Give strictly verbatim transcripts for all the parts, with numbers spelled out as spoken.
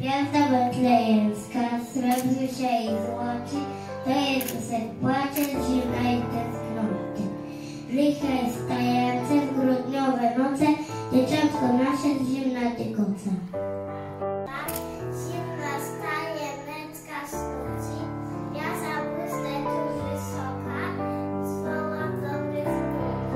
Gwiazda betlejemska, srebrzy się i złoci, to Jezusek płacze z zimnej tęsknoty. Licha jest tajemce w grudniowe noce, dzieciątko nasze z zimna tykoca. Zimna staje męska snuci, ja zabłysnę tu wysoka, zwołam dobry zbór.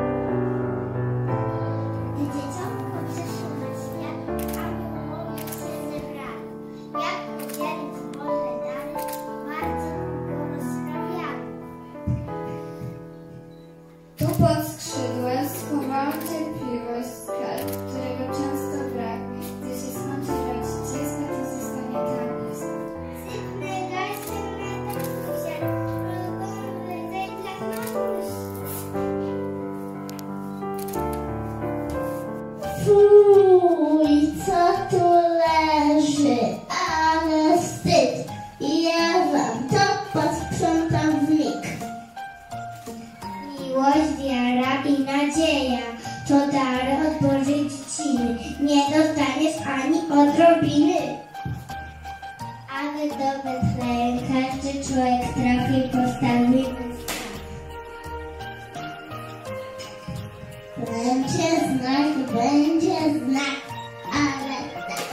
Gdy dzieciątko przyszło na świat, anioł mówił się zebrali, jak podzielić Boże dary, bardzo go rozprawiali. Tu pod skrzydłem schowałam cierpliwość skarb, którego często brak, gdy się skończy rodzicielska, to zostanie tak blisko. Sypnę gajsem na tatusia, ulgowy węglach mamusi. Fuj, co tu leży, ale wstyd. Ja wam to posprzątam w mig. Miłość, wiara i nadzieja to dary od Bożej dzieciny. Nie dostaniesz ani odrobiny. Ale do Betlejem każdy człowiek trafi, postawimy znak. Będzie znak, będzie znak, ale tak.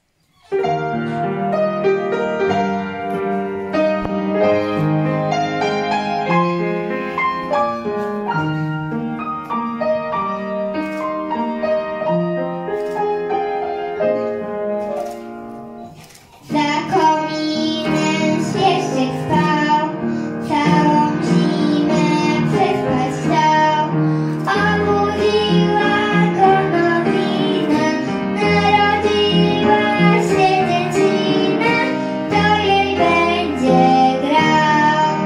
Za kominem świerszczyk spał, całą zimę przespać chciał. Obudziła go nowina, narodziła się dziecina, to jej będzie grał.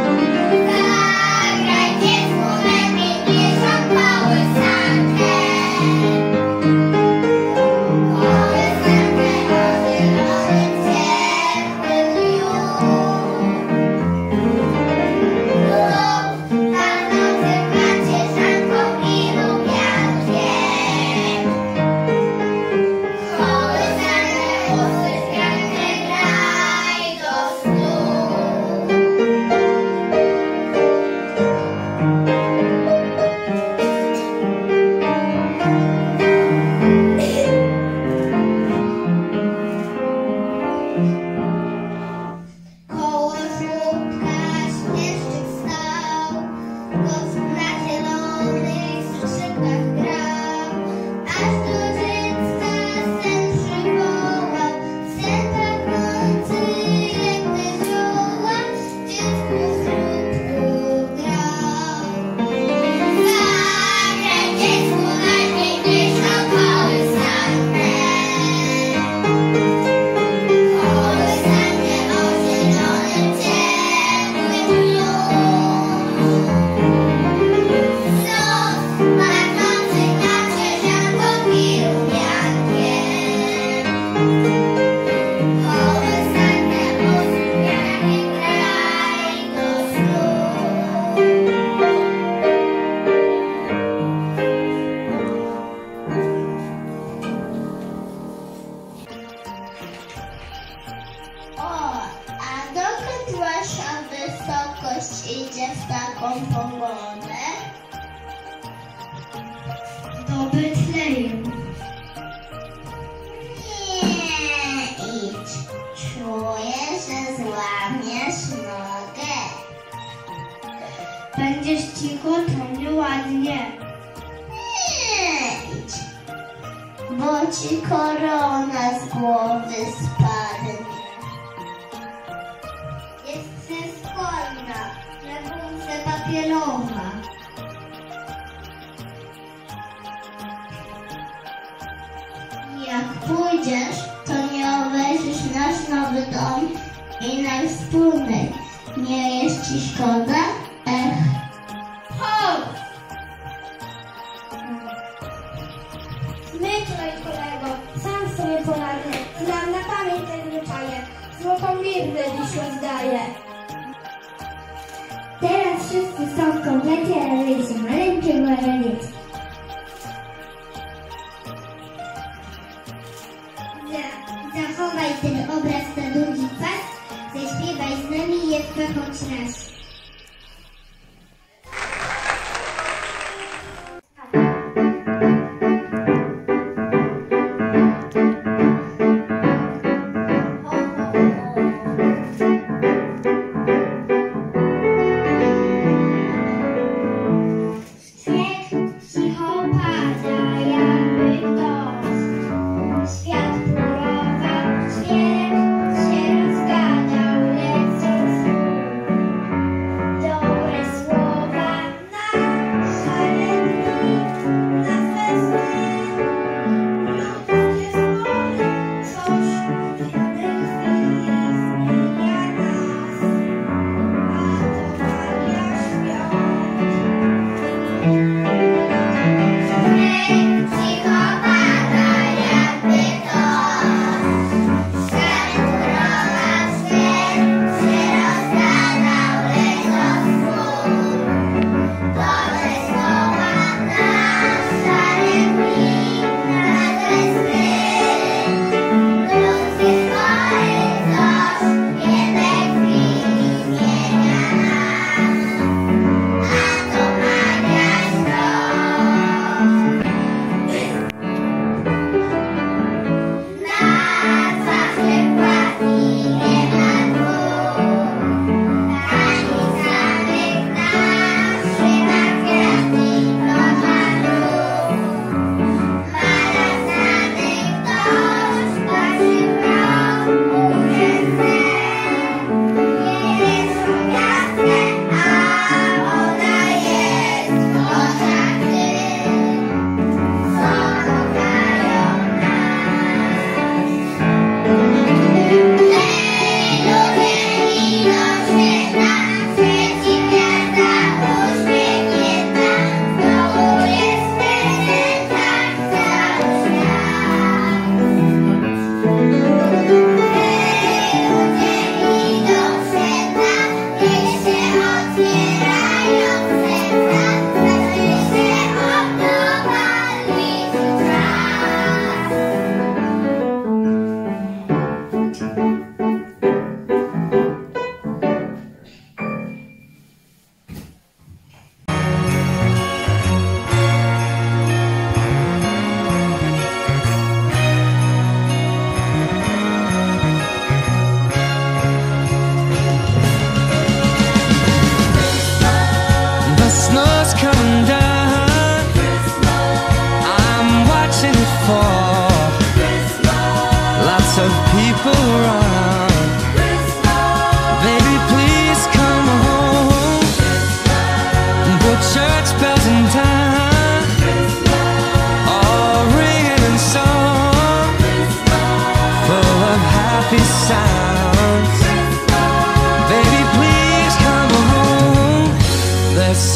Zagraj dziecku lepiej niż on kołysankę. Koło żółtka śmieszczyk stał, gość na zielonych skrzydłach grał, aż do dziecka sen przywołał, sen pachnący jak te zioła, dziecku w żółtku grał. Zagraj dziecku najpiękniejszą kołysankę. Kołysankę o zielonym, ciepłym blues. Znów machnący nad krzyżanką i rumiankiem. Kołysankę o zielonym, graj do snu. O, a dokąd wasza wysokość idzie w taką pogodę? Do Betlejem. Nie idź, czuję, że złamiesz nogę. Będziesz cicho, to nieładnie. Nie idź, bo ci korona z głowy spadnie. Jest zeskolna, na gumce papierowa. Jak pójdziesz, to nie obejrzysz nasz nowy dom i na wspólnej. Nie jest ci szkoda? Ech. Chodź! Zmyślaj, kolego, sam sobie poradzę. Znam na pamięć te zwyczaje. Złotą birdę dziś rozdaję. Teraz wszyscy są w komplecie, ale się maleńkiego ranicy. Zachowaj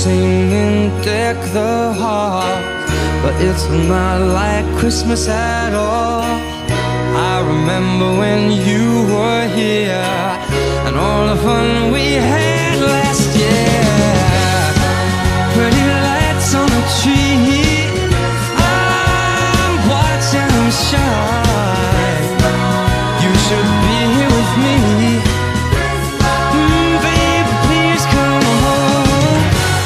singing deck the halls, but it's not like Christmas at all. I remember when you were here and all the fun we had last year. Pretty lights on the tree, I'm watching them shine. You should be here with me. Mm, baby, please come home.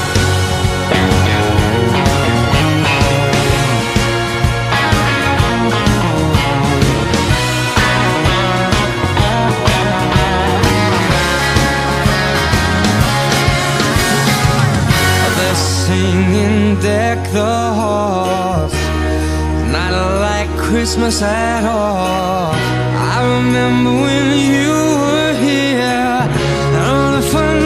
They're singing deck the halls, not like Christmas at all. I remember when you were here and all the fun